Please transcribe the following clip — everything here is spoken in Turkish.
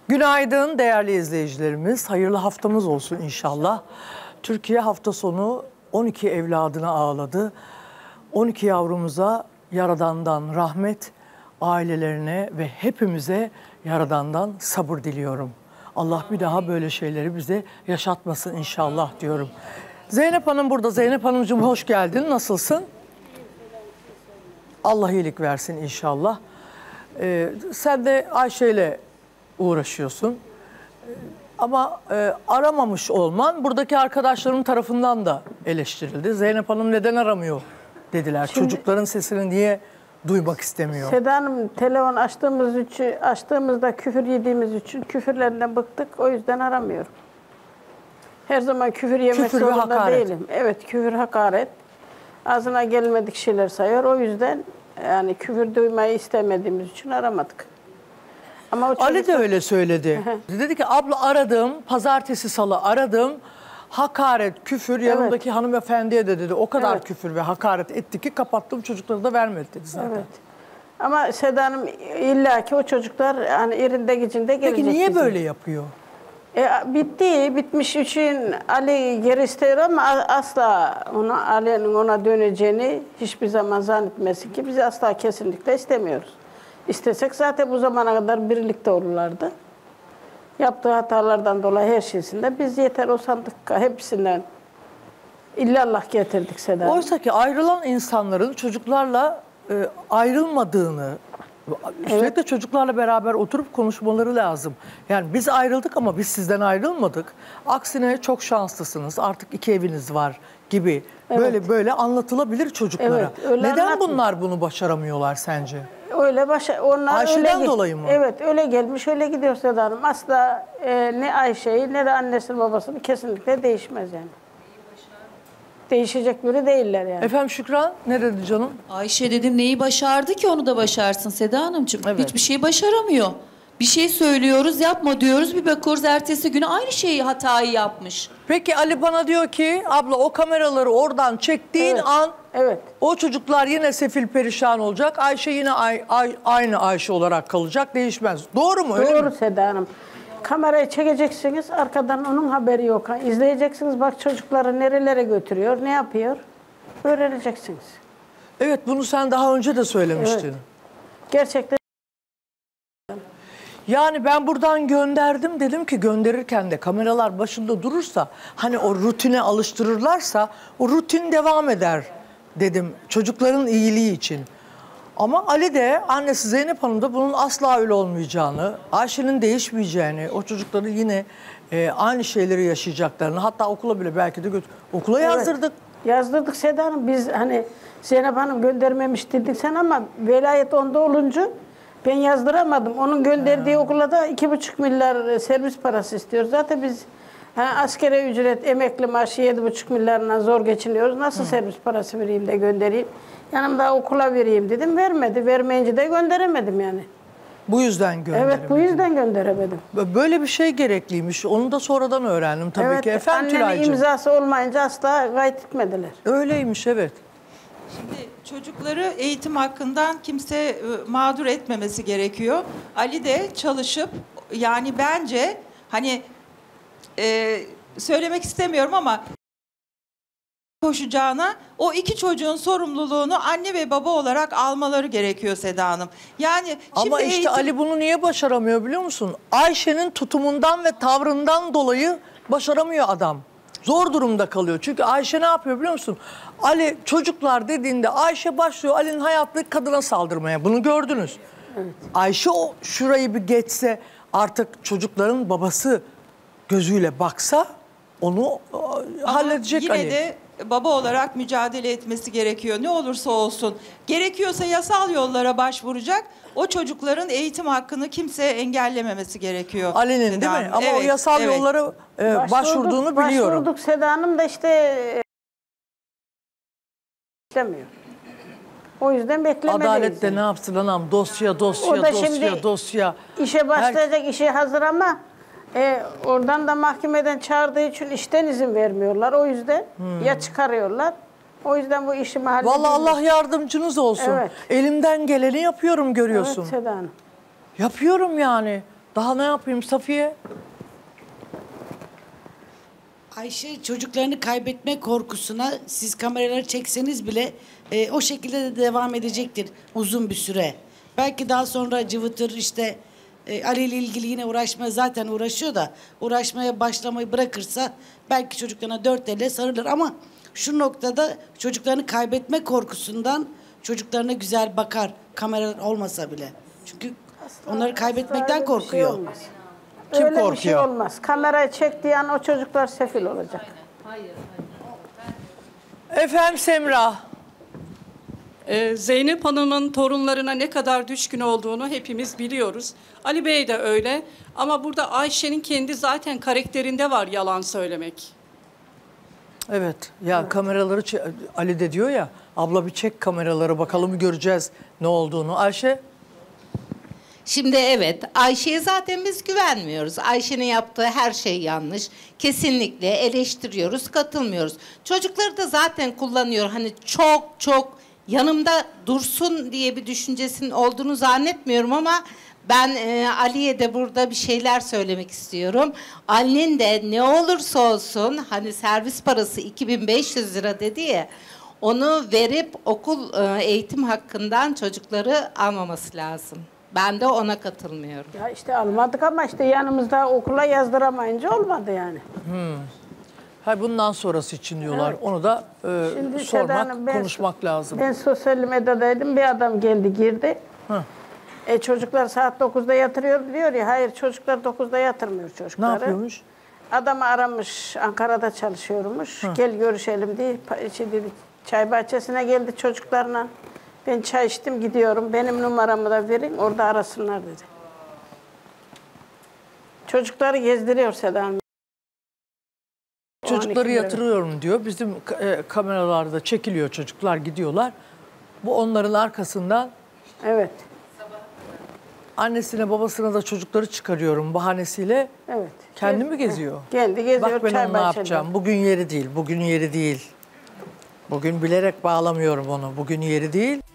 Günaydın değerli izleyicilerimiz. Hayırlı haftamız olsun inşallah. Türkiye hafta sonu 12 evladını ağladı. 12 yavrumuza Yaradan'dan rahmet, ailelerine ve hepimize Yaradan'dan sabır diliyorum. Allah bir daha böyle şeyleri bize yaşatmasın inşallah diyorum. Zeynep Hanım burada. Zeynep Hanımcığım hoş geldin. Nasılsın? Allah iyilik versin inşallah. Sen de Ayşe ile uğraşıyorsun. Ama aramamış olman buradaki arkadaşlarım tarafından da eleştirildi. Zeynep Hanım neden aramıyor dediler. Şimdi, çocukların sesini niye duymak istemiyor? Seda Hanım telefon açtığımızda küfür yediğimiz için küfürlerinden bıktık. O yüzden aramıyorum. Her zaman küfür yemek zorunda değilim. Evet, küfür hakaret. Ağzına gelmedik şeyler sayıyor. O yüzden yani küfür duymayı istemediğimiz için aramadık. Ama Ali de öyle söyledi. Dedi ki abla aradım, pazartesi salı aradım. Hakaret, küfür yanındaki hanımefendiye de dedi. O kadar küfür ve hakaret etti ki kapattım, çocukları da vermedi dedi zaten. Evet. Ama Seda Hanım illaki o çocuklar hani irinde gücünde gelecek. Peki niye böyle yapıyor? Bitmiş için Ali geri istiyor ama asla Ali'nin ona döneceğini hiçbir zaman zannetmesin ki biz asla kesinlikle istemiyoruz. İstesek zaten bu zamana kadar birlikte olurlardı. Yaptığı hatalardan dolayı her şeysinde biz yeter o sandık hepsinden illallah getirdik Seda. Oysa ki ayrılan insanların çocuklarla ayrılmadığını, sürekli çocuklarla beraber oturup konuşmaları lazım. Yani biz ayrıldık ama biz sizden ayrılmadık. Aksine çok şanslısınız, artık 2 eviniz var gibi böyle anlatılabilir çocuklara. Neden bunlar bunu başaramıyorlar sence? Onlar Ayşe'den dolayı mı? Evet, öyle gelmiş, öyle gidiyor Seda Hanım. Asla ne Ayşe'yi ne de annesini babasını kesinlikle değişmez yani. Değişecek biri değiller yani. Efendim Şükran ne dedi canım? Ayşe dedim neyi başardı ki onu da başarsın Seda Hanımcığım. Hiçbir şey başaramıyor. Bir şey söylüyoruz yapma diyoruz bir bakıyoruz ertesi günü aynı şeyi hatayı yapmış. Peki Ali bana diyor ki abla o kameraları oradan çektiğin an o çocuklar yine sefil perişan olacak. Ayşe yine aynı Ayşe olarak kalacak, değişmez. Doğru mu? Doğru Seda Hanım. Kamerayı çekeceksiniz, arkadan onun haberi yok. İzleyeceksiniz, bak çocukları nerelere götürüyor, ne yapıyor, öğreneceksiniz. Evet, bunu sen daha önce de söylemiştin. Evet. Gerçekten. Yani ben buradan gönderdim, dedim ki gönderirken de kameralar başında durursa, hani o rutine alıştırırlarsa, o rutin devam eder dedim çocukların iyiliği için. Ama Ali de, annesi Zeynep Hanım da bunun asla öyle olmayacağını, Ayşe'nin değişmeyeceğini, o çocukları yine aynı şeyleri yaşayacaklarını, hatta okula bile belki de okula yazdırdık. Yazdırdık Seda Hanım. Biz hani Zeynep Hanım göndermemiş dedik sen ama velayet onda olunca ben yazdıramadım. Onun gönderdiği okula da 2,5 milyar servis parası istiyor. Zaten biz askeri ücret, emekli maaşı 7,5 milyarla zor geçiniyoruz. Nasıl servis parası vereyim de göndereyim? Yanımda okula vereyim dedim. Vermedi. Vermeyince de gönderemedim yani. Bu yüzden gönderemedim. Evet, bu yüzden gönderemedim. Böyle bir şey gerekliymiş. Onu da sonradan öğrendim tabii ki. Efendim Tülay'cığım. Annenin imzası olmayınca asla kayıt etmediler. Öyleymiş, evet. Şimdi çocukları eğitim hakkından kimse mağdur etmemesi gerekiyor. Ali de çalışıp yani bence hani söylemek istemiyorum ama koşacağına o 2 çocuğun sorumluluğunu anne ve baba olarak almaları gerekiyor Seda Hanım. Yani ama işte Ali bunu niye başaramıyor biliyor musun? Ayşe'nin tutumundan ve tavrından dolayı başaramıyor adam. Zor durumda kalıyor. Çünkü Ayşe ne yapıyor biliyor musun? Ali çocuklar dediğinde Ayşe başlıyor Ali'nin hayatındaki kadına saldırmaya. Bunu gördünüz. Evet. Ayşe o şurayı bir geçse, artık çocukların babası gözüyle baksa onu halledecek yine Ali. Yine de baba olarak mücadele etmesi gerekiyor. Ne olursa olsun. Gerekiyorsa yasal yollara başvuracak. O çocukların eğitim hakkını kimse engellememesi gerekiyor. Ali'nin değil mi? Ama o yasal yollara başvurduğunu biliyorum. Başvurduk Seda Hanım da işte beklemiyor. O yüzden beklemedeyiz. Adalet de ne yapsın anam? Dosya. İşe başlayacak, işe hazır ama oradan da mahkemeden çağırdığı için işten izin vermiyorlar. O yüzden ya çıkarıyorlar. O yüzden bu işimi hallediyoruz. Vallahi Allah yardımcınız olsun. Evet. Elimden geleni yapıyorum görüyorsun. Evet Seda Hanım. Yapıyorum yani. Daha ne yapayım Safiye? Ayşe çocuklarını kaybetme korkusuna siz kameraları çekseniz bile o şekilde de devam edecektir uzun bir süre. Belki daha sonra cıvıtır işte Ali ile ilgili yine uğraşmaya zaten uğraşıyor da uğraşmaya başlamayı bırakırsa belki çocuklarına dört elle sarılır ama şu noktada çocuklarını kaybetme korkusundan çocuklarına güzel bakar kameralar olmasa bile. Çünkü onları kaybetmekten Öyle bir şey korkuyor. olmaz. Kim Öyle bir şey korkuyor? olmaz. Kamerayı çektiği an o çocuklar sefil olacak. Efendim Semra. Zeynep Hanım'ın torunlarına ne kadar düşkün olduğunu hepimiz biliyoruz. Ali Bey de öyle. Ama burada Ayşe'nin kendi zaten karakterinde var yalan söylemek. Evet ya kameraları Ali de diyor ya abla bir çek kameraları bakalım göreceğiz ne olduğunu. Ayşe Şimdi evet, Ayşe'ye zaten biz güvenmiyoruz. Ayşe'nin yaptığı her şey yanlış. Kesinlikle eleştiriyoruz, katılmıyoruz. Çocukları da zaten kullanıyor. Hani çok yanımda dursun diye bir düşüncesinin olduğunu zannetmiyorum ama ben Ali'ye de burada bir şeyler söylemek istiyorum. Ali'nin de ne olursa olsun hani servis parası 2500 lira dedi ya, onu verip okul eğitim hakkından çocukları almaması lazım. Ben de ona katılmıyorum. Ya işte almadık ama işte yanımızda okula yazdıramayınca olmadı yani. hay bundan sonrası için diyorlar. Evet. Onu da Şimdi sormak, Seda Hanım, konuşmak lazım. Ben sosyal medyadaydım. Bir adam geldi girdi. Çocuklar saat 9'da yatırıyor diyor ya. Hayır çocuklar 9'da yatırmıyor çocukları. Ne yapıyormuş? Adamı aramış. Ankara'da çalışıyormuş. Gel görüşelim diye. Dedi, çay bahçesine geldi çocuklarla. Ben çay içtim gidiyorum. Benim numaramı da verin orada arasınlar dedi. Çocukları gezdiriyor Seda Hanım. Çocukları 12 lira. yatırıyorum diyor. Bizim kameralarda çekiliyor çocuklar gidiyorlar. Bu onların arkasından Evet. annesine babasına da çocukları çıkarıyorum bahanesiyle. Evet. Kendi mi geziyor? Kendi geziyor. Bak ben çay onu ne bahçede. yapacağım. Bugün yeri değil. Bugün yeri değil. Bugün bilerek bağlamıyorum onu. Bugün yeri değil.